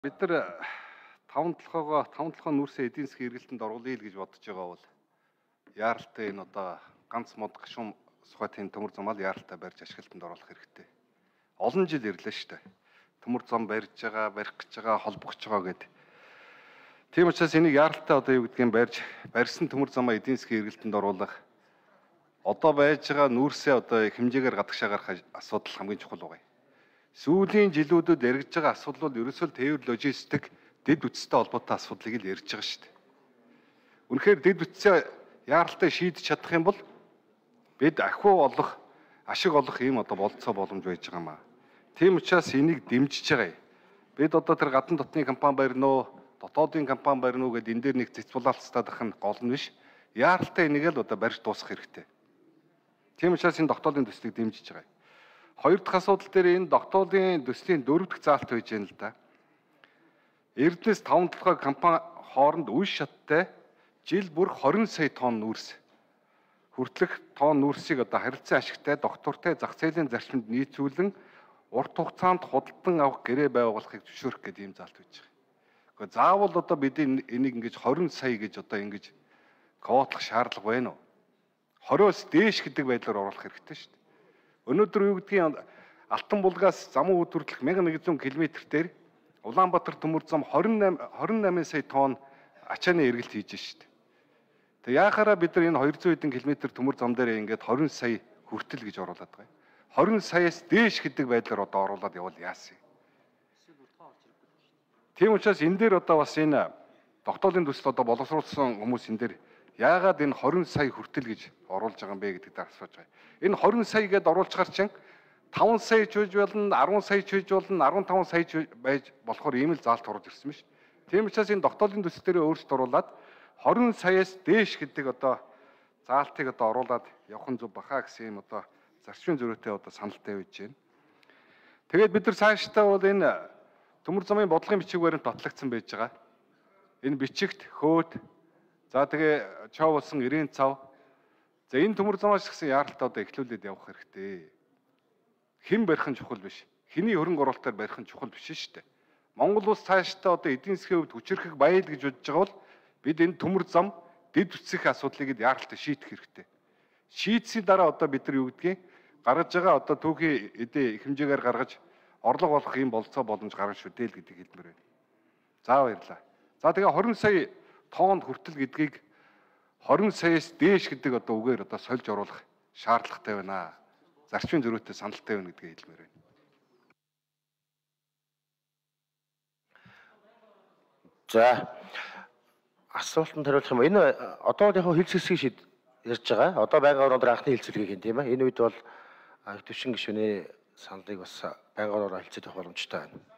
Бид нар 5 толгойгоо нүүрсээ эдийн засгийн эргэлтэнд оруулъя л гэж бодож байгаа бол яаралтай энэ одоо ганц мод гашуун сухатын төмөр замаар яаралтай барьж ашиглалтанд оруулах хэрэгтэй. Олон жил ирлээ шүү дээ. Төмөр зам барьж байгаа, барих гэж байгаа, холбох гэж байгаа гэдэг. Тийм учраас энийг яаралтай одоо юу гэдгийг барьсан төмөр замаа эдийн засгийн эргэлтэнд оруулах одоо байж байгаа нүүрсээ одоо хэмжээгээр гадагшаа гаргах асуудал хамгийн чухал байгаа. Сүүлийн жилүүдэд эргэж байгаа асуудал бол ерөөсөө тээвэр логистик дэд үтстэй холбоотой асуудлыг л ярьж байгаа шүү дээ. Үнэхээр дэд үтсээ яаралтай шийдэж чадах юм бол бид ашиг олох ийм одоо болцоо боломж байж байгаа юм аа. Тийм учраас энийг дэмжиж байгаа юм. Бид одоо тэр гадны дотны компани барина уу, дотоодын компани барина уу гэдээ энэ дээр нэг цэцбулаалцтаад ах нь гол нь биш. Яаралтай энийг л одоо барьж дуусгах хэрэгтэй. Тийм учраас энэ тогтоолын төслийг дэмжиж байгаа юм. Хоёр дахь асуудал дээр энэ тогтоолын төслийн 4 дахь заалт байж байна л да. Эрдэнэс 5 толгой компани хооронд үе шаттай жил бүр 20 сая тонн нүүрс хүртэлх тонн нүүрсийг одоо харилцан ашигтай доктортой зах зээлийн зарчимд нийцүүлэн урт хугацаанд худалдан авах гэрээ байгуулахыг зөвшөөрөх гэдэг ийм заалт байж байгаа. Гэхдээ заавал одоо бид энийг ингэж 20 сая гэж одоо ингэж квотлох шаардлага байна уу? 20-оос дээш гэдэг байдлаар оруулах хэрэгтэй шүү дээ. Өнөөдөр юу гэдгийг Алтан булгаас замун үүд хүртэлх 1100 км дээр Улаанбаатар төмөр зам 28 сая тонн ачааны эргэлт хийж шít. Тэг яахаараа бид нар энэ 200 хэдэн км төмөр зам дээр ингээд 20 сая хүртэл гэж оруулаад байгаа юм. 20 саяас дээш гэдэг байдлаар одоо оруулаад явал яасан юм. Тийм учраас энэ дээр одоо бас энэ тогтоолын төсөл одоо боловсруулсан хүмүүс энэ дээр яагаад энэ 20 сая хүртэл гэж оруулж байгаа юм бэ гэдэг дээр асууж байгаа. Энэ 20 сая гэдээ оруулчихар чинь 5 сая ч үж болно, 10 сая ч үж болно, 15 сая ч байж болохоор ийм л заалт орж ирсэн биш. Тийм учраас энэ тогтоолын төсөл дээр өөрчлөлт оруулаад 20 саяас дээш гэдэг одоо заалтыг одоо оруулаад явах нь зөв бахаа гэсэн юм одоо зарчмын зөрүүтэй одоо саналтай байж байна. Тэгээд бид нар цаашдаа бол энэ төмөр замын бодлогын бичиг баримт батлагдсан байж байгаа. Энэ бичигт хөөд за тэгээ чов болсон ирээн цав. За энэ төмөр замаас гисэн яаралтай одоо эхлүүлээд явах хэрэгтэй. Хэн барих нь чухал биш. Хэний хөрөнгө оруулалтаар барих нь чухал биш шүү дээ. Монгол улс цаашдаа одоо эдийн засгийн хувьд хүчрэх баял гэж бодож байгаа бол бид энэ төмөр зам дэд үтсэх асуудлыг яаралтай шийдэх хэрэгтэй. Шийдсийн дараа одоо бид нар юу гэдгийг гаргаж байгаа одоо түүхийн эдээ хэмжээгээр гаргаж орлого олох юм болцоо боломж гарна шүү дээ л гэдгийг хэлмээр байна. За баярлалаа. За тэгээ 20 сая тонн хүртэл гэдгийг 20 саяас дээш гэдэг одоо үгээр одоо сольж оруулах шаардлагатай байна. Зарчмын зөрүүтэй саналтай байна гэдгийг хэлмээр байна. За асуултанд хариулах юм. Энэ одоо яг хэлц хэсгийг ярьж байгаа. Одоо байнгын орноор анхны хэлцүүлгийг хийн тийм ээ. Энэ үед бол төвшин гишүүний саналыг бас байнгын орноор хэлцэж явах боломжтой байна.